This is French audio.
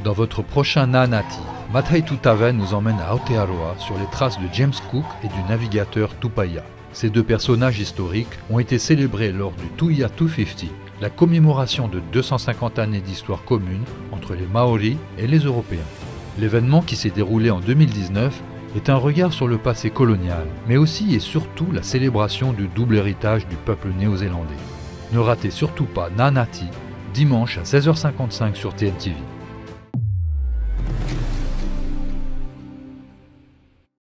Dans votre prochain Naanati, Matai Tutaven nous emmène à Aotearoa sur les traces de James Cook et du navigateur Tupaia. Ces deux personnages historiques ont été célébrés lors du Tuia 250, la commémoration de 250 années d'histoire commune entre les Maoris et les Européens. L'événement qui s'est déroulé en 2019 est un regard sur le passé colonial, mais aussi et surtout la célébration du double héritage du peuple néo-zélandais. Ne ratez surtout pas Naanati, dimanche à 16h55 sur TNTV.